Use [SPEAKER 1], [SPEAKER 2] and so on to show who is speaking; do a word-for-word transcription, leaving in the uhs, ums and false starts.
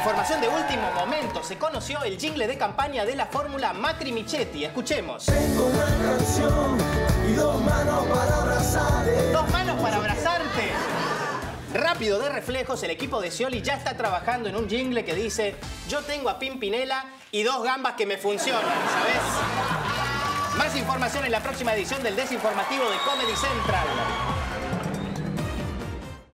[SPEAKER 1] Información de último momento. Se conoció el jingle de campaña de la fórmula Macri-Michetti. Escuchemos.
[SPEAKER 2] Tengo una canción y dos manos para abrazarte.
[SPEAKER 1] Dos manos para abrazarte. Rápido de reflejos, el equipo de Scioli ya está trabajando en un jingle que dice: yo tengo a Pimpinela y dos gambas que me funcionan, ¿sabes? Más información en la próxima edición del Desinformativo de Comedy Central.